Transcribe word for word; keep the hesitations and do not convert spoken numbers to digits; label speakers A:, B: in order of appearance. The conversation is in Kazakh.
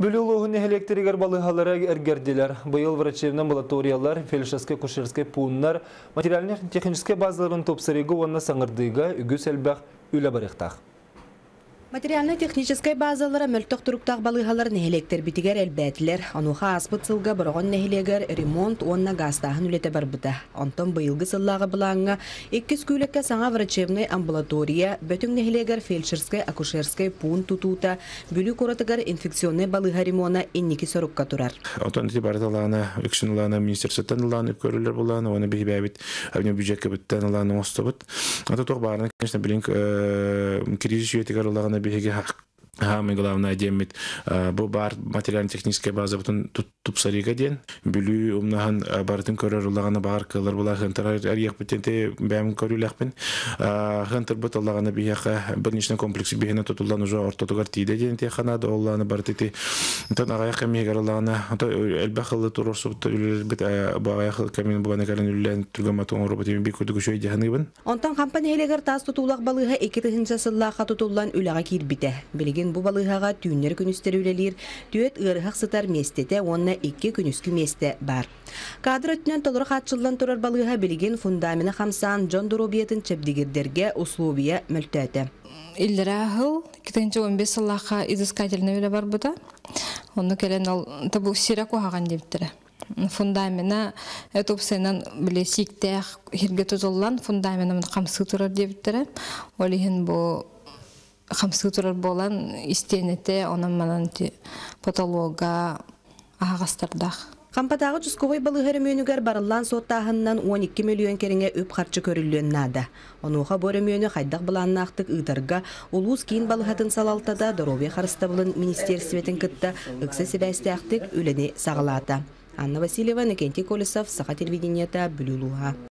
A: Бүлүлуғын электригер балыхалары әргерділер. Бұйыл врачебный амбулаториялар, фельдшерске-кушерске пуыннар, материально-техническе базаларын топсырығы онына саңырдыға үгіс әлбәқ үлі барықтақ.
B: Материально-технической базалары мөлтөк туруктак балыгалар нехелектер битигер элбәтилер. Ануха аспыт сылга борогон нехелегер ремонт онна гастахын үлете барбыта. Онтон быйылгы сыллага булаңга икки күлекке саңа врачебный амбулатория, бөтүң нехелегер фельдшерской акушерской пун тутута, бүлү коратыгар инфекционный балыга ремона инники сорукка турар.
C: Онтон тибардалана, үксүнлана министерствоттан уланы көрүлөр буланы, оны бихибәбит, авне бюджетке биттен уланы остобут. Ата тох баарына, конечно, билинг кризис жүйетигер улагана биһиги Хамы главное демит бу бар материально-техническая база бутун тупсарига ден бүлү умнахан бардын көрөр улагана бар кылар була хантар арыяк битенте бәм көрүләкпен хантар бут улагана бияка бирничне комплекс бихена тутулган уже ортотугар тиде ден те ханада улланы бартыты тон агаяк кемигер улагана элбахылы турусу бит багаяк кемин бугана кален үллән тургаматон роботин бикүдү көчөй деханыбын.
B: Онтан компаниялар тас тутулак балыга эки тыгынча сыллака тутулган үлага кирбите. Билеген бу балыгага түйүннер күнүстер үлелер, түйөт ырыхак сытар местете, онна икки күнүскү месте бар. Кадр өтүнөн толур хатчылдан турар балыга билеген фундамена хамсан Жон Доробиятын чепдигердерге условия мөлтөтө.
D: Иллерахыл икинчи он беш сыллака изыскательный үле бар буда. Оны келен ал табу сираку хаган дептире. Фундамена этопсенан билесиктех хирге тозоллан фундамена камсы турар дептире. Олихин бу хамсы турар болан истенете онан манан патолога агастардах.
B: Кампатагы жусковой балыгы мөнүгөр барылан соттахыннан он эки миллион кереңе өп харчы көрүлгөн нада. Онуга бөрө мөнү хайдак буланнактык ыдарга улус кийин балыгатын салалтада Доробия харыстабылын министерствотен кытта ыкса себестяктык үлени сагалата. Анна Васильева, Никентий Колесов, Саха телевидениета, Бүлүлуга.